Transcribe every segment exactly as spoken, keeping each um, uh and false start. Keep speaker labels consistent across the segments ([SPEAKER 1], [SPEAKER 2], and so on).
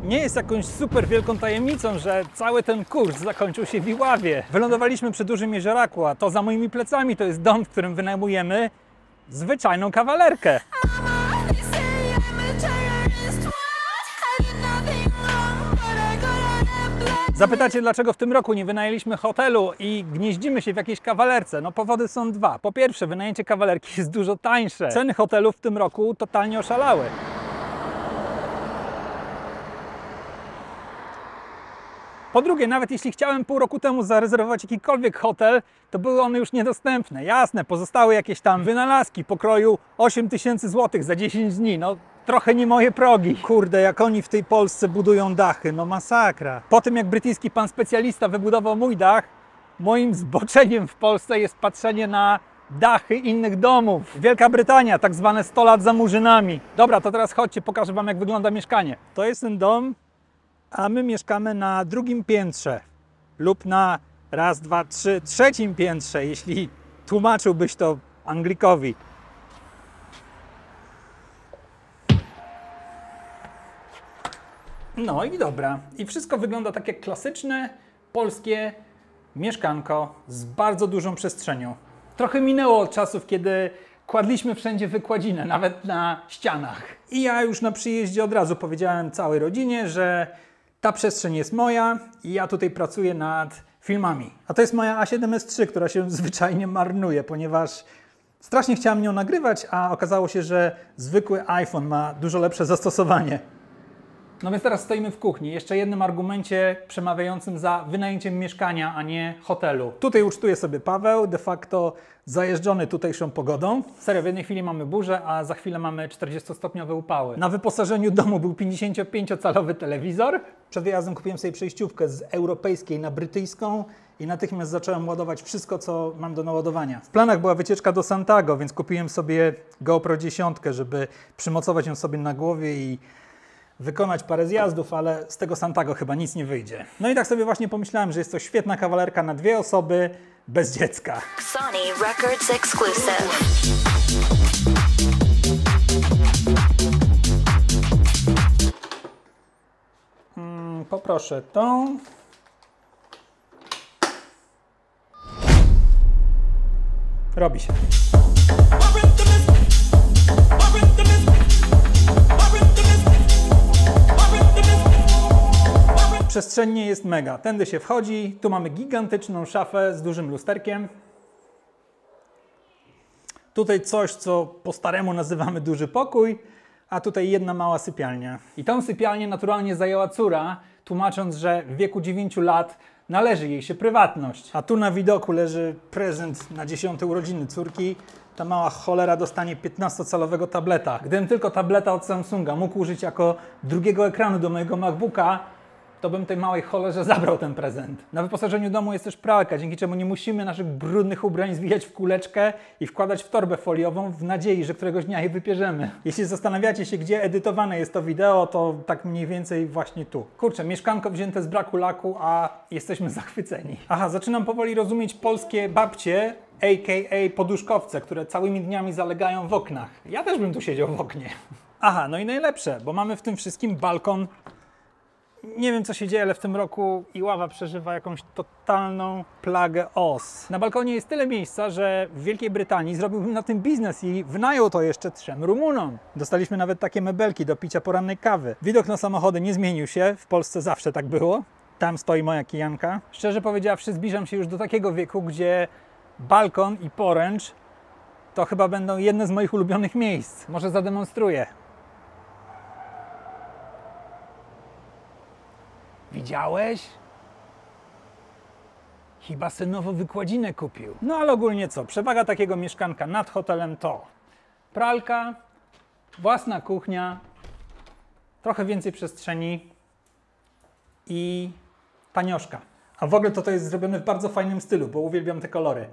[SPEAKER 1] Nie jest jakąś super wielką tajemnicą, że cały ten kurs zakończył się w Iławie. Wylądowaliśmy przy Dużym Jezioraku, a to za moimi plecami to jest dom, w którym wynajmujemy zwyczajną kawalerkę. Zapytacie, dlaczego w tym roku nie wynajęliśmy hotelu i gnieździmy się w jakiejś kawalerce? No powody są dwa. Po pierwsze, wynajęcie kawalerki jest dużo tańsze. Ceny hotelów w tym roku totalnie oszalały. Po drugie, nawet jeśli chciałem pół roku temu zarezerwować jakikolwiek hotel, to były one już niedostępne. Jasne, pozostały jakieś tam wynalazki pokroju osiem tysięcy złotych za dziesięć dni. No trochę nie moje progi. Kurde, jak oni w tej Polsce budują dachy, no masakra. Po tym jak brytyjski pan specjalista wybudował mój dach, moim zboczeniem w Polsce jest patrzenie na dachy innych domów. Wielka Brytania, tak zwane sto lat za murzynami. Dobra, to teraz chodźcie, pokażę wam jak wygląda mieszkanie. To jest ten dom, a my mieszkamy na drugim piętrze lub na raz, dwa, trzy, trzecim piętrze, jeśli tłumaczyłbyś to Anglikowi. No i dobra. I wszystko wygląda tak jak klasyczne, polskie mieszkanko z bardzo dużą przestrzenią. Trochę minęło od czasów, kiedy kładliśmy wszędzie wykładzinę, nawet na ścianach. I ja już na przyjeździe od razu powiedziałem całej rodzinie, że ta przestrzeń jest moja i ja tutaj pracuję nad filmami. A to jest moja A siedem S trzy, która się zwyczajnie marnuje, ponieważ strasznie chciałem nią nagrywać, a okazało się, że zwykły iPhone ma dużo lepsze zastosowanie. No więc teraz stoimy w kuchni. Jeszcze jednym argumencie przemawiającym za wynajęciem mieszkania, a nie hotelu. Tutaj ucztuje sobie Paweł, de facto zajeżdżony tutejszą pogodą. Serio, w jednej chwili mamy burzę, a za chwilę mamy czterdziestostopniowe upały. Na wyposażeniu domu był pięćdziesięciopięciocalowy telewizor. Przed wyjazdem kupiłem sobie przejściówkę z europejskiej na brytyjską i natychmiast zacząłem ładować wszystko, co mam do naładowania. W planach była wycieczka do Santiago, więc kupiłem sobie GoPro dziesięć, żeby przymocować ją sobie na głowie i wykonać parę zjazdów, ale z tego Santiago chyba nic nie wyjdzie. No i tak sobie właśnie pomyślałem, że jest to świetna kawalerka na dwie osoby bez dziecka.
[SPEAKER 2] Sony Records Exclusive.
[SPEAKER 1] Hmm, poproszę tą. Robi się. Przestrzennie jest mega. Tędy się wchodzi, tu mamy gigantyczną szafę z dużym lusterkiem. Tutaj coś, co po staremu nazywamy duży pokój, a tutaj jedna mała sypialnia. I tą sypialnię naturalnie zajęła córa, tłumacząc, że w wieku dziewięciu lat należy jej się prywatność. A tu na widoku leży prezent na dziesiąte urodziny córki. Ta mała cholera dostanie piętnastocalowego tableta. Gdybym tylko tableta od Samsunga mógł użyć jako drugiego ekranu do mojego MacBooka, to bym tej małej cholerze zabrał ten prezent. Na wyposażeniu domu jest też pralka, dzięki czemu nie musimy naszych brudnych ubrań zwijać w kuleczkę i wkładać w torbę foliową w nadziei, że któregoś dnia je wypierzemy. Jeśli zastanawiacie się, gdzie edytowane jest to wideo, to tak mniej więcej właśnie tu. Kurczę, mieszkanko wzięte z braku laku, a jesteśmy zachwyceni. Aha, zaczynam powoli rozumieć polskie babcie, a k a poduszkowce, które całymi dniami zalegają w oknach. Ja też bym tu siedział w oknie. Aha, no i najlepsze, bo mamy w tym wszystkim balkon. Nie wiem, co się dzieje, ale w tym roku Iława przeżywa jakąś totalną plagę os. Na balkonie jest tyle miejsca, że w Wielkiej Brytanii zrobiłbym na tym biznes i wynajął to jeszcze trzem Rumunom. Dostaliśmy nawet takie mebelki do picia porannej kawy. Widok na samochody nie zmienił się, w Polsce zawsze tak było. Tam stoi moja kijanka. Szczerze powiedziawszy, zbliżam się już do takiego wieku, gdzie balkon i poręcz to chyba będą jedne z moich ulubionych miejsc. Może zademonstruję. Widziałeś? Chyba se nowo wykładzinę kupił. No ale ogólnie co? Przewaga takiego mieszkanka nad hotelem to pralka, własna kuchnia, trochę więcej przestrzeni i tanioszka. A w ogóle to to jest zrobione w bardzo fajnym stylu, bo uwielbiam te kolory.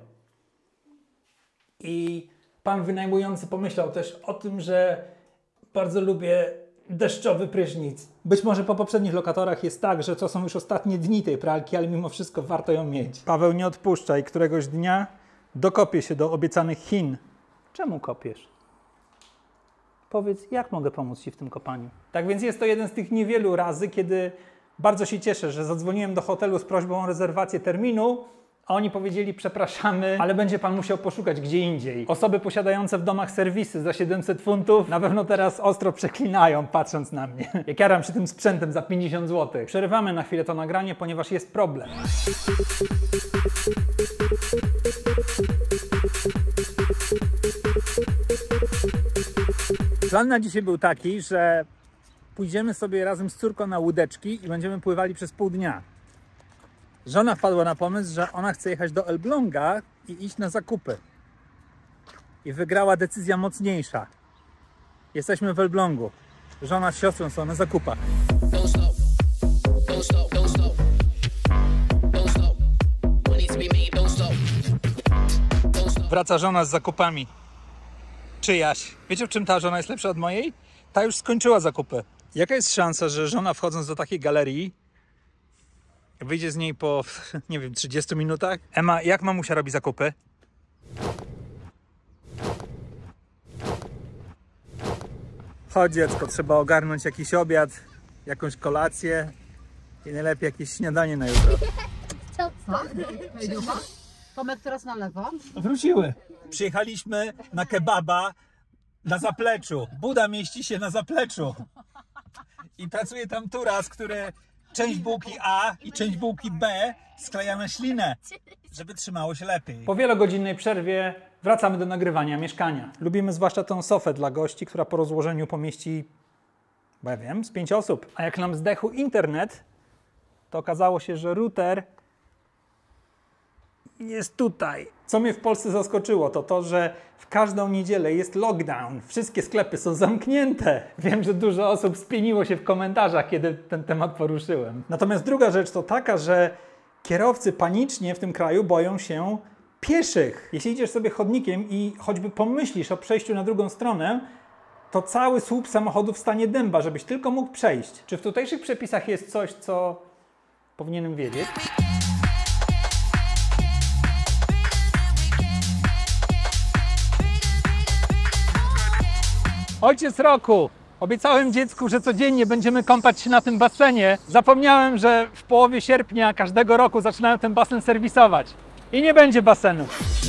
[SPEAKER 1] I pan wynajmujący pomyślał też o tym, że bardzo lubię deszczowy prysznic. Być może po poprzednich lokatorach jest tak, że to są już ostatnie dni tej pralki, ale mimo wszystko warto ją mieć. Paweł nie odpuszcza i któregoś dnia dokopie się do obiecanych Chin. Czemu kopiesz? Powiedz, jak mogę pomóc Ci w tym kopaniu? Tak więc jest to jeden z tych niewielu razy, kiedy bardzo się cieszę, że zadzwoniłem do hotelu z prośbą o rezerwację terminu, a oni powiedzieli, przepraszamy, ale będzie Pan musiał poszukać gdzie indziej. Osoby posiadające w domach serwisy za siedemset funtów na pewno teraz ostro przeklinają, patrząc na mnie. Jak jaram się tym sprzętem za pięćdziesiąt złotych. Przerywamy na chwilę to nagranie, ponieważ jest problem. Plan na dzisiaj był taki, że pójdziemy sobie razem z córką na łódeczki i będziemy pływali przez pół dnia. Żona wpadła na pomysł, że ona chce jechać do Elbląga i iść na zakupy. I wygrała decyzja mocniejsza. Jesteśmy w Elblągu. Żona z siostrą są na zakupach. Wraca żona z zakupami. Czyjaś. Wiecie, w czym ta żona jest lepsza od mojej? Ta już skończyła zakupy. Jaka jest szansa, że żona wchodząc do takiej galerii wyjdzie z niej po, nie wiem, trzydziestu minutach? Ema, jak mamusia robi zakupy? Chodź dziecko, trzeba ogarnąć jakiś obiad, jakąś kolację i najlepiej jakieś śniadanie na jutro.
[SPEAKER 3] Co? Tomek teraz na lewo.
[SPEAKER 1] Wróciły. Przyjechaliśmy na kebaba na zapleczu. Buda mieści się na zapleczu. I pracuje tam Turas, który część bułki A i część bułki B skleja na ślinę, żeby trzymało się lepiej. Po wielogodzinnej przerwie wracamy do nagrywania mieszkania. Lubimy zwłaszcza tę sofę dla gości, która po rozłożeniu pomieści, bo ja wiem, z pięć osób. A jak nam zdechł internet, to okazało się, że router jest tutaj. Co mnie w Polsce zaskoczyło, to to, że w każdą niedzielę jest lockdown. Wszystkie sklepy są zamknięte. Wiem, że dużo osób spieniło się w komentarzach, kiedy ten temat poruszyłem. Natomiast druga rzecz to taka, że kierowcy panicznie w tym kraju boją się pieszych. Jeśli idziesz sobie chodnikiem i choćby pomyślisz o przejściu na drugą stronę, to cały słup samochodów stanie dęba, żebyś tylko mógł przejść. Czy w tutejszych przepisach jest coś, co powinienem wiedzieć? Ojciec roku! Obiecałem dziecku, że codziennie będziemy kąpać się na tym basenie. Zapomniałem, że w połowie sierpnia każdego roku zaczynają ten basen serwisować. I nie będzie basenu.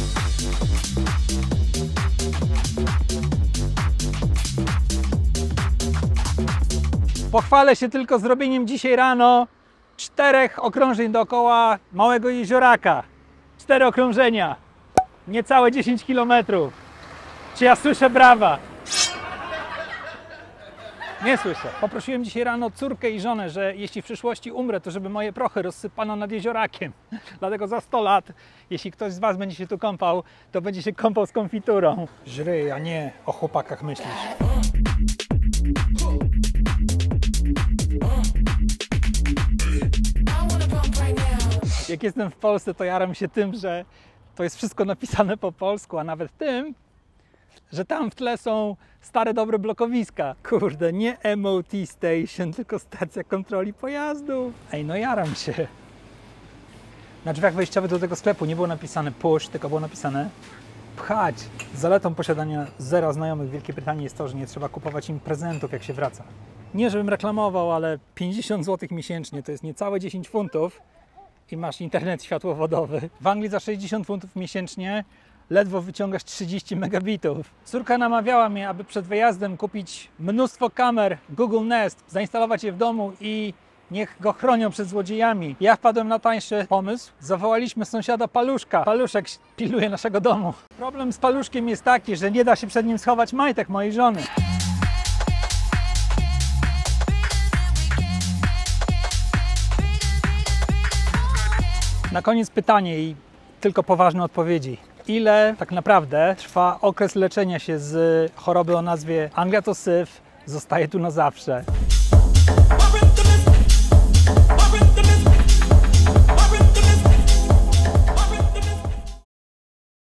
[SPEAKER 1] Pochwalę się tylko zrobieniem dzisiaj rano czterech okrążeń dookoła małego jezioraka. Cztery okrążenia. Niecałe dziesięć kilometrów. Czy ja słyszę brawa? Nie słyszę. Poprosiłem dzisiaj rano córkę i żonę, że jeśli w przyszłości umrę, to żeby moje prochy rozsypano nad jeziorakiem. Dlatego za sto lat, jeśli ktoś z Was będzie się tu kąpał, to będzie się kąpał z konfiturą. Żryj, a nie o chłopakach myślisz. Jak jestem w Polsce, to jaram się tym, że to jest wszystko napisane po polsku, a nawet tym, że tam w tle są stare, dobre blokowiska. Kurde, nie M O T Station, tylko stacja kontroli pojazdów. Ej, no jaram się. Na drzwiach wejściowych do tego sklepu nie było napisane push, tylko było napisane pchać. Zaletą posiadania zera znajomych w Wielkiej Brytanii jest to, że nie trzeba kupować im prezentów, jak się wraca. Nie, żebym reklamował, ale pięćdziesiąt złotych miesięcznie to jest niecałe dziesięć funtów i masz internet światłowodowy. W Anglii za sześćdziesiąt funtów miesięcznie ledwo wyciągasz trzydzieści megabitów. Córka namawiała mnie, aby przed wyjazdem kupić mnóstwo kamer Google Nest, zainstalować je w domu i niech go chronią przed złodziejami. Ja wpadłem na tańszy pomysł. Zawołaliśmy sąsiada Paluszka. Paluszek pilnuje naszego domu. Problem z Paluszkiem jest taki, że nie da się przed nim schować majtek mojej żony. Na koniec pytanie i tylko poważne odpowiedzi. Ile tak naprawdę trwa okres leczenia się z choroby o nazwie Anglia to syf, zostaje tu na zawsze?